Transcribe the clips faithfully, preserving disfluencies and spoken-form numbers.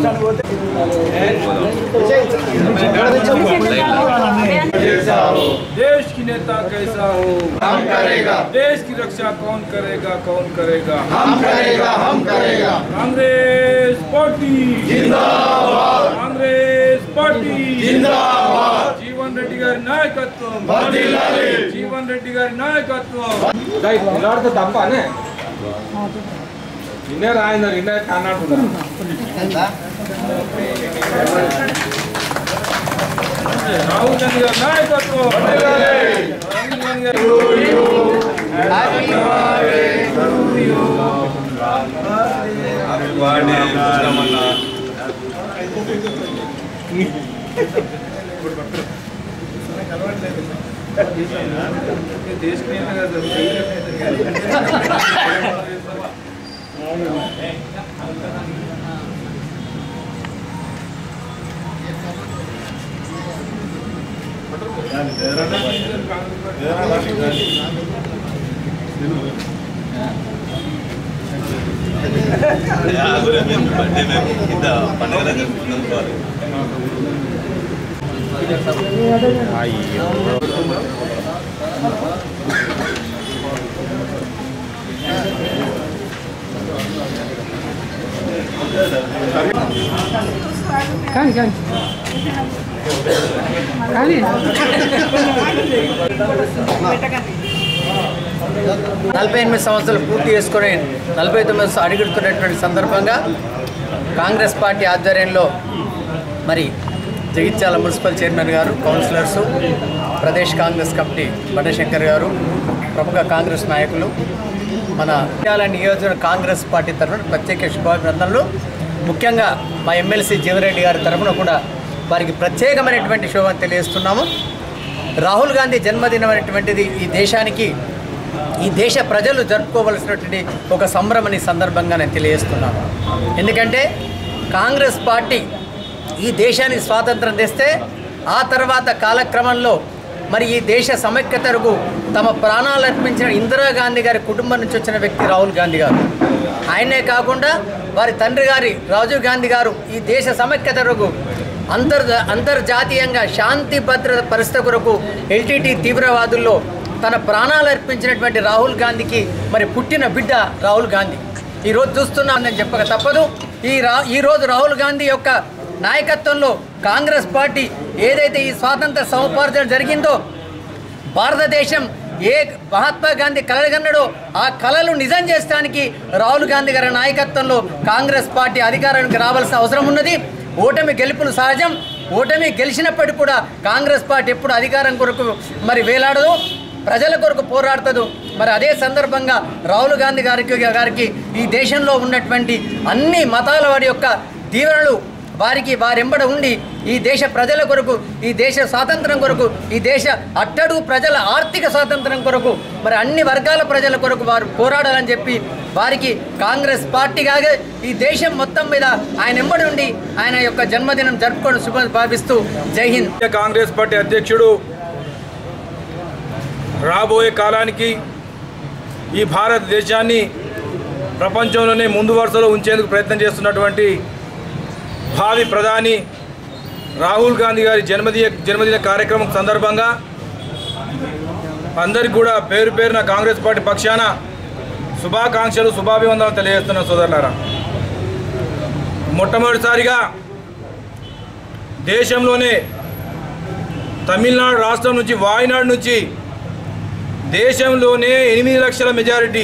देश की नेता कैसा हो हम करेगा, देश की रक्षा कौन करेगा कौन करेगा हम करेगा हम करेगा। कांग्रेस पार्टी जिंदाबाद, कांग्रेस पार्टी जिंदाबाद। जीवन रेड्डी गारी नायकत्వం వర్ధిల్లాలి, జీవన్ రెడ్డి గారి నాయకత్వం। దై నిలాడత దప్పనే నిన్నే రాయన నిన్నే కర్ణాటక రాహుల్ గాంధీ గారి నాయకత్వం వర్ధిల్లాలి। Rahul Gandhi garu happy birthday to you, happy birthday Ramana. देश के नेता అయ్యో కానీ కానీ కానీ నలభై ఎనిమిది సంవత్సరాలు పూర్తి చేసుకుని నలభై తొమ్మిది అడుగుతున్నటువంటి సందర్భంగా కాంగ్రెస్ పార్టీ ఆధ్వర్యంలో మరి Jagtial municipal chairman garu, councillors, Pradesh Congress committee Bandashankar garu, ప్రముఖ కాంగ్రెస్ నాయకులు, మన జగిత్యాల నియోజకవర్గ కాంగ్రెస్ పార్టీ తరఫున ప్రత్యేక శుభాభినందనలు। ముఖ్యంగా మా ఎమ్మెల్సీ జీవన్రెడ్డి గారి తరఫున కూడా వారికి ప్రత్యేకమైనటువంటి శుభాన్ని తెలియజేస్తున్నాము। రాహుల్ గాంధీ జన్మదినం అనేటువంటిది ఈ దేశానికి, ఈ దేశ ప్రజలు జరుపుకోవలసినటువంటి ఒక సంబరమని సందర్భంగా నేను తెలియజేస్తున్నాను। ఎందుకంటే కాంగ్రెస్ పార్టీ ఈ దేశానికి స్వాతంత్రం తెస్తే ఆ తర్వాత కాలక్రమంలో మరి ఈ దేశ సమైక్యతకు తమ ప్రాణాలు అర్పించిన ఇందిరాగాంధీ గారి కుటుంబం నుంచి వచ్చిన వ్యక్తి రాహుల్ గాంధీ గారు। ఆయనే కాకుండా వారి తండ్రి గారి రాజీవ్ గాంధీ గారు ఈ దేశ సమైక్యతకు అంతర్ అంతర్జాతీయంగా శాంతి భద్రత పరిస్థితి కొరకు ఎల్టీటీ తీవ్రవాదుల్లో తన ప్రాణాలు అర్పించినటువంటి రాహుల్ గాంధీకి మరి పుట్టిన బిడ్డ రాహుల్ గాంధీ। ఈరోజు చూస్తున్నామని చెప్పక తప్పదు। ఈ రా ఈరోజు రాహుల్ గాంధీ యొక్క నాయకత్వంలో కాంగ్రెస్ పార్టీ ఏదైతే ఈ స్వాతంత్ర సముపార్జన జరిగిందో, భారతదేశం ఏ మహాత్మా గాంధీ కలగన్నాడో ఆ కళలు నిజం చేసడానికి రాహుల్ గాంధీ గారి నాయకత్వంలో కాంగ్రెస్ పార్టీ అధికారానికి రావాల్సిన అవసరం ఉన్నది। ఓటమి గెలుపులు సహజం, ఓటమి గెలిచినప్పటికీ కూడా కాంగ్రెస్ పార్టీ ఎప్పుడు అధికారం కొరకు మరి వేలాడదు, ప్రజల కొరకు పోరాడుతుంది। మరి అదే సందర్భంగా రాహుల్ గాంధీ గారికి గారికి ఈ దేశంలో ఉన్నటువంటి అన్ని మతాల వారి యొక్క దీవెనలు వారికి వారెంబడ ఉండి ఈ దేశ ప్రజల కొరకు, ఈ దేశ స్వాతంత్రం కొరకు, ఈ దేశ అట్టడుగు ప్రజల ఆర్థిక స్వాతంత్రం కొరకు, మరి అన్ని వర్గాల ప్రజల కొరకు వారు పోరాడాలని చెప్పి వారికి కాంగ్రెస్ పార్టీగా ఈ దేశం మొత్తం మీద ఆయన ఎంబడి ఉండి ఆయన యొక్క జన్మదినం జరుపుకోవడం శుభ భావిస్తూ జై హింద్। కాంగ్రెస్ పార్టీ అధ్యక్షుడు రాబోయే కాలానికి ఈ భారతదేశాన్ని ప్రపంచంలోనే ముందు వరుసలో ఉంచేందుకు ప్రయత్నం చేస్తున్నటువంటి భావి ప్రధాని రాహుల్ గాంధీ గారి జన్మదిన జన్మదిన కార్యక్రమం సందర్భంగా అందరికీ కూడా పేరు పేరున కాంగ్రెస్ పార్టీ పక్షాన శుభాకాంక్షలు శుభాభివందనలు తెలియజేస్తున్న సోదరులారా, మొట్టమొదటిసారిగా దేశంలోనే తమిళనాడు రాష్ట్రం నుంచి, వాయనాడు నుంచి దేశంలోనే ఎనిమిది లక్షల మెజారిటీ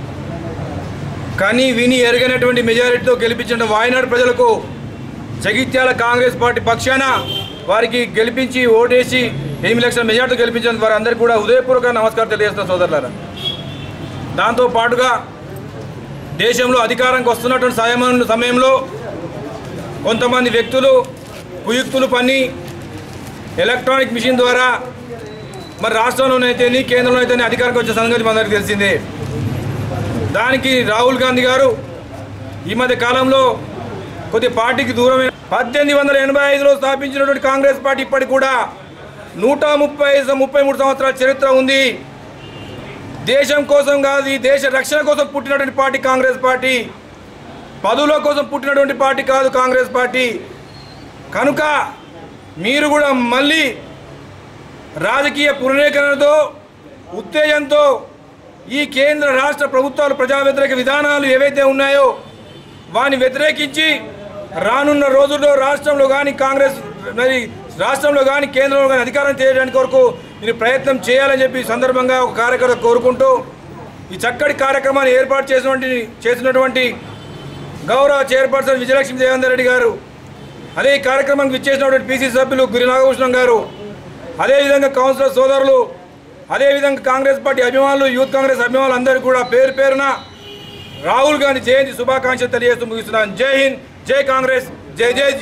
కానీ విని ఎరగనటువంటి మెజారిటీతో గెలిపించిన వాయనాడు ప్రజలకు జగిత్యాల కాంగ్రెస్ పార్టీ పక్షాన వారికి గెలిపించి ఓటేసి ఎనిమిది లక్షల మెజార్టీ గెలిపించిన వారందరికీ కూడా హృదయపూర్వక నమస్కారం తెలియజేస్తున్న సోదరులారా, దాంతో పాటుగా దేశంలో అధికారానికి వస్తున్నటువంటి సమయం సమయంలో కొంతమంది వ్యక్తులు కుయుక్తులు పన్ని ఎలక్ట్రానిక్ మిషన్ ద్వారా మరి రాష్ట్రంలోనైతేనే కేంద్రంలో అయితేనే అధికారానికి వచ్చే సంగతి మనందరికీ తెలిసిందే। దానికి రాహుల్ గాంధీ గారు ఈ మధ్య కాలంలో కొద్ది పార్టీకి దూరమైన పద్దెనిమిది వందల ఎనభై ఐదులో స్థాపించినటువంటి కాంగ్రెస్ పార్టీ ఇప్పటికి కూడా నూట ముప్పై ముప్పై మూడు సంవత్సరాల చరిత్ర ఉంది। దేశం కోసం కాదు, ఈ దేశ రక్షణ కోసం పుట్టినటువంటి పార్టీ కాంగ్రెస్ పార్టీ। పదవుల కోసం పుట్టినటువంటి పార్టీ కాదు కాంగ్రెస్ పార్టీ. కనుక మీరు కూడా మళ్ళీ రాజకీయ పునరేకరణతో ఉత్తేజంతో ఈ కేంద్ర రాష్ట్ర ప్రభుత్వాలు ప్రజా వ్యతిరేక విధానాలు ఏవైతే ఉన్నాయో వాని వ్యతిరేకించి రానున్న రోజుల్లో రాష్ట్రంలో కానీ కాంగ్రెస్ మరి రాష్ట్రంలో కానీ కేంద్రంలో కానీ అధికారం చేయడానికి వరకు మీరు ప్రయత్నం చేయాలని చెప్పి సందర్భంగా ఒక కార్యకర్త కోరుకుంటూ ఈ చక్కటి కార్యక్రమాన్ని ఏర్పాటు చేసినటువంటి చేసినటువంటి గౌరవ చైర్పర్సన్ విజయలక్ష్మి దేవేందర్ రెడ్డి గారు, అదే ఈ కార్యక్రమానికి విచ్చేసినటువంటి పీసీ సభ్యులు గురి నాగభూషణం గారు, అదేవిధంగా కౌన్సిలర్ సోదరులు, అదేవిధంగా కాంగ్రెస్ పార్టీ అభిమానులు, యూత్ కాంగ్రెస్ అభిమానులు అందరూ కూడా పేరు పేరున రాహుల్ గాంధీ జయంతి శుభాకాంక్షలు తెలియజేస్తూ ముగిస్తున్నాను. జై హింద్, జై కాంగ్రెస్, జై జై.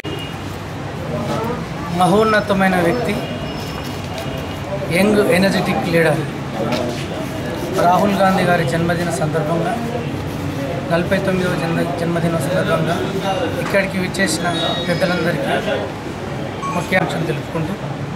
మహోన్నతమైన వ్యక్తి, young energetic leader Rahul Gandhi గారి జన్మదిన సందర్భంగా నలభై తొమ్మిదవ జన్మ జన్మదిన సందర్భంగా ఇక్కడికి విచ్చేసిన పెద్దలందరికీ ముఖ్యాంశం తెలుపుకుంటూ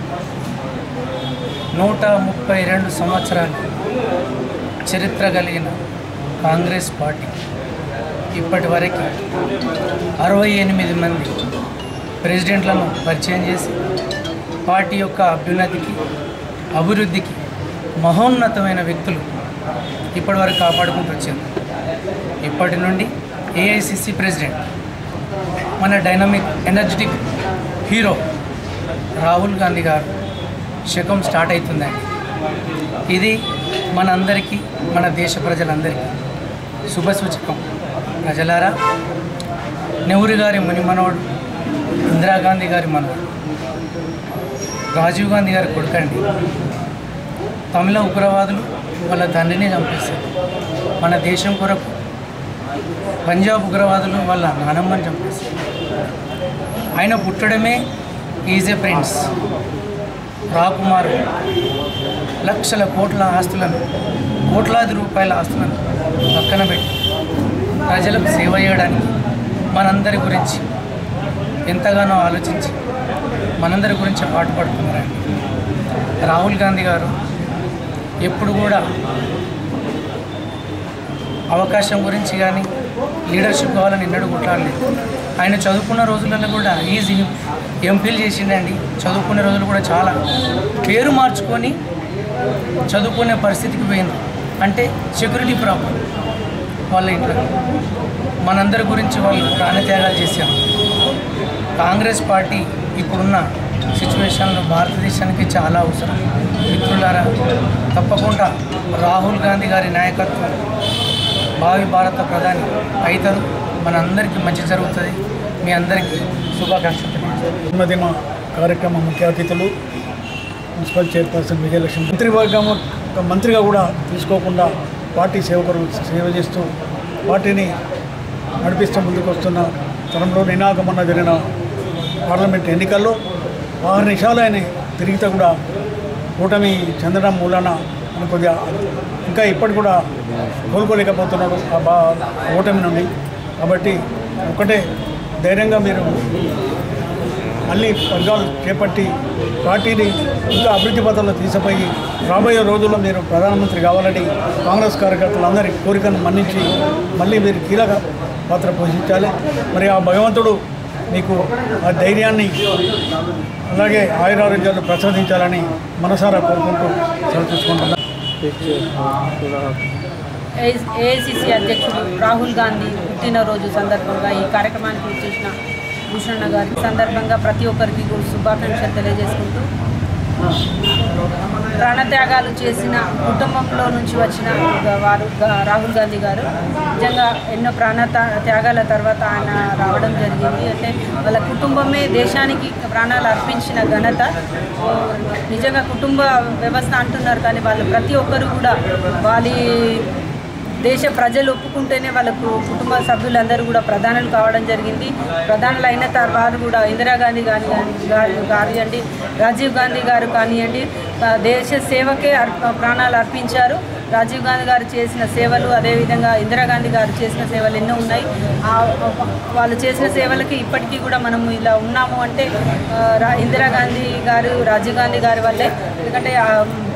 నూట ముప్పై రెండు సంవత్సరాలు చరిత్ర కలిగిన కాంగ్రెస్ పార్టీ ఇప్పటి వరకు అరవై ఎనిమిది మంది ప్రెసిడెంట్లను పరిచయం చేసి పార్టీ యొక్క అభ్యున్నతికి అభివృద్ధికి మహోన్నతమైన వ్యక్తులు ఇప్పటి వరకు కాపాడుకుంటూ వచ్చారు. ఇప్పటి నుండి ఏఐసిసి ప్రెసిడెంట్ మన dynamic energetic hero Rahul Gandhi garu శకం స్టార్ట్ అవుతుందండి. ఇది మనందరికీ, మన దేశ ప్రజలందరికీ శుభసూచకం. ప్రజలారా, నెహ్రూ గారి ముని మనవడు, ఇందిరాగాంధీ గారి మనవడు, రాజీవ్ గాంధీ గారి కొడుకండి. తమిళ ఉగ్రవాదులు వాళ్ళ తండ్రిని చంపేశారు. మన దేశం కొరకు పంజాబ్ ఉగ్రవాదులు వాళ్ళ నానమ్మని చంపేశారు. ఆయన పుట్టడమే ఈజ్ ఏ ప్రిన్స్. రాకుమారు లక్షల కోట్ల ఆస్తులను, కోట్లాది రూపాయల ఆస్తులను పక్కన పెట్టి ప్రజలకు సేవ చేయడానికి మనందరి గురించి ఎంతగానో ఆలోచించి మనందరి గురించి పాటుపడుతున్నారండి. రాహుల్ గాంధీ గారు ఎప్పుడు కూడా అవకాశం గురించి కానీ లీడర్షిప్ కావాలని ఎన్నడూ కొట్లాడలేదు. ఆయన చదువుకున్న రోజులలో కూడా ఈజీ ఎంఫిల్ చేసిండండి. చదువుకునే రోజులు కూడా చాలా పేరు మార్చుకొని చదువుకునే పరిస్థితికి పోయింది. అంటే సెక్యూరిటీ ప్రాబ్లం వాళ్ళ ఇంట్లో. మనందరి గురించి వాళ్ళు ప్రాణత్యాగాలు చేశారు. కాంగ్రెస్ పార్టీ ఇప్పుడున్న సిచ్యువేషన్లో భారతదేశానికి చాలా అవసరం. మిత్రులారా, తప్పకుండా రాహుల్ గాంధీ గారి నాయకత్వం భావి భారత ప్రధాని అవుతారు. మనందరికీ మంచి జరుగుతుంది. మీ అందరికీ శుభాకాంక్షలు. జన్మదిన కార్యక్రమ ముఖ్య అతిథులు మున్సిపల్ చైర్పర్సన్ విజయలక్ష్మి, మంత్రివర్గం మంత్రిగా కూడా తీసుకోకుండా పార్టీ సేవకులు సేవ చేస్తూ పార్టీని నడిపిస్తూ ముందుకు వస్తున్న తరంలో నినాక మొన్న జరిగిన పార్లమెంట్ ఎన్నికల్లో ఆరు నిమిషాలైన తిరిగితే కూడా కూటమి చెందడం మూలన కొద్దిగా ఇంకా ఇప్పటి కూడా కోలుకోలేకపోతున్నాడు ఆ బా ఓటమి నుండి. కాబట్టి ఒకటే ధైర్యంగా మీరు మళ్ళీ వర్గాలు చేపట్టి పార్టీని ఇంకా అభివృద్ధి పథంలో తీసుకుపోయి రాబోయే రోజుల్లో మీరు ప్రధానమంత్రి కావాలని కాంగ్రెస్ కార్యకర్తలందరి కోరికను మన్నించి మళ్ళీ మీరు కీలక పాత్ర పోషించాలి. మరి ఆ భగవంతుడు మీకు ఆ ధైర్యాన్ని అలాగే ఆయురారోగ్యాలు ప్రసాదించాలని మనసారా కోరుకుంటూ సెలవు తీసుకుంటున్నాను. ఏఐసిసి అధ్యక్షుడు రాహుల్ గాంధీ పుట్టినరోజు సందర్భంగా ఈ కార్యక్రమానికి వచ్చేసిన భూషణ గారి సందర్భంగా ప్రతి ఒక్కరికి కూడా శుభాకాంక్షలు తెలియజేసుకుంటూ, ప్రాణత్యాగాలు చేసిన కుటుంబంలో నుంచి వచ్చిన వారు రాహుల్ గాంధీ గారు నిజంగా ఎన్నో ప్రాణ త్యాగాల తర్వాత ఆయన రావడం జరిగింది. అంటే వాళ్ళ కుటుంబమే దేశానికి ప్రాణాలు అర్పించిన ఘనత. నిజంగా కుటుంబ వ్యవస్థ అంటున్నారు కానీ వాళ్ళు ప్రతి ఒక్కరు కూడా వాళ్ళ దేశ ప్రజలు ఒప్పుకుంటేనే వాళ్ళకు కుటుంబ సభ్యులందరూ కూడా ప్రధానులు కావడం జరిగింది. ప్రధానులు అయిన తర్వాత కూడా ఇందిరాగాంధీ గారి గారు కానివ్వండి, రాజీవ్ గాంధీ గారు కానివ్వండి, దేశ సేవకే ప్రాణాలు అర్పించారు. రాజీవ్ గాంధీ గారు చేసిన సేవలు, అదేవిధంగా ఇందిరాగాంధీ గారు చేసిన సేవలు ఎన్నో ఉన్నాయి. వాళ్ళు చేసిన సేవలకి ఇప్పటికీ కూడా మనం ఇలా ఉన్నాము అంటే ఇందిరాగాంధీ గారు, రాజీవ్ గాంధీ గారి వల్లే. ఎందుకంటే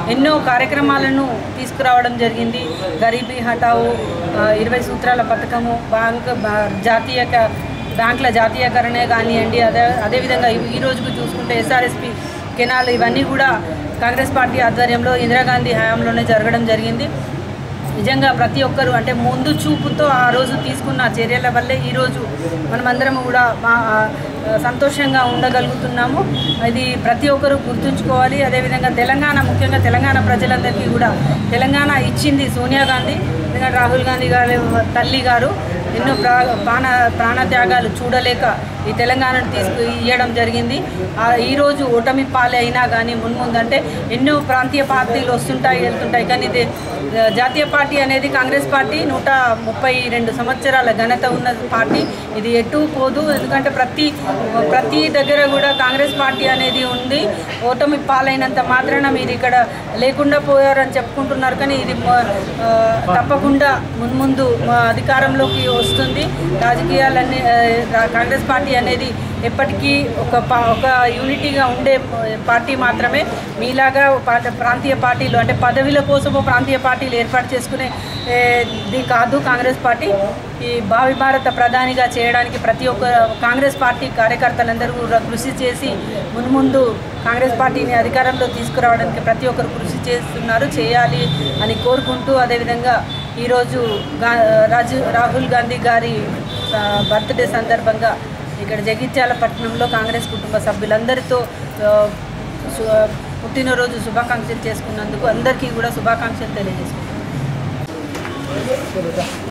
ఎన్నో కార్యక్రమాలను తీసుకురావడం జరిగింది. గరీబీ హఠావో, ఇరవై సూత్రాల పథకము, బ్యాంక్ జాతీయ బ్యాంకుల జాతీయకరణే కానివ్వండి, అదే అదేవిధంగా ఈ రోజుకు చూసుకుంటే ఎస్ఆర్ఎస్పి కెనాల్, ఇవన్నీ కూడా కాంగ్రెస్ పార్టీ ఆధ్వర్యంలో ఇందిరాగాంధీ హయాంలోనే జరగడం జరిగింది. నిజంగా ప్రతి ఒక్కరు అంటే ముందు చూపుతో ఆ రోజు తీసుకున్న చర్యల వల్లే ఈరోజు మనమందరం కూడా మా సంతోషంగా ఉండగలుగుతున్నాము. ఇది ప్రతి ఒక్కరు గుర్తుంచుకోవాలి. అదేవిధంగా తెలంగాణ, ముఖ్యంగా తెలంగాణ ప్రజలందరికీ కూడా తెలంగాణ ఇచ్చింది సోనియా గాంధీ, ఎందుకంటే రాహుల్ గాంధీ గారి తల్లి గారు ఎన్నో ప్రా ప్రాణ ప్రాణత్యాగాలు చూడలేక ఈ తెలంగాణను తీసుకు ఇవ్వడం జరిగింది. ఈరోజు ఓటమి పాలే అయినా కానీ మున్ముందు అంటే ఎన్నో ప్రాంతీయ పార్టీలు వస్తుంటాయి వెళ్తుంటాయి, కానీ ఇది జాతీయ పార్టీ అనేది కాంగ్రెస్ పార్టీ నూట ముప్పై రెండు సంవత్సరాల ఘనత ఉన్న పార్టీ. ఇది ఎటు పోదు, ఎందుకంటే ప్రతి ప్రతి దగ్గర కూడా కాంగ్రెస్ పార్టీ అనేది ఉంది. ఓటమి పాలైనంత మాత్రాన మీరు ఇక్కడ లేకుండా పోయారని చెప్పుకుంటున్నారు, కానీ ఇది తప్పకుండా మున్ముందు అధికారంలోకి వస్తుంది. రాజకీయాలన్నీ కాంగ్రెస్ పార్టీ అనేది ఎప్పటికీ ఒక ఒక యూనిటీగా ఉండే పార్టీ మాత్రమే. మీలాగా ప్రాంతీయ పార్టీలు అంటే పదవిల కోసము ప్రాంతీయ పార్టీలు ఏర్పాటు చేసుకునే ఇది కాదు కాంగ్రెస్ పార్టీ. ఈ భావి భారత ప్రధానిగా చేయడానికి ప్రతి ఒక్క కాంగ్రెస్ పార్టీ కార్యకర్తలందరూ కృషి చేసి మున్ముందు కాంగ్రెస్ పార్టీని అధికారంలో తీసుకురావడానికి ప్రతి ఒక్కరు కృషి చేస్తున్నారు, చేయాలి అని కోరుకుంటూ, అదేవిధంగా ఈరోజు గా రాజు రాహుల్ గాంధీ గారి బర్త్డే సందర్భంగా ఇక్కడ జగిత్యాల పట్టణంలో కాంగ్రెస్ కుటుంబ సభ్యులందరితో పుట్టినరోజు శుభాకాంక్షలు చేసుకున్నందుకు అందరికీ కూడా శుభాకాంక్షలు తెలియజేసుకుంటున్నాను.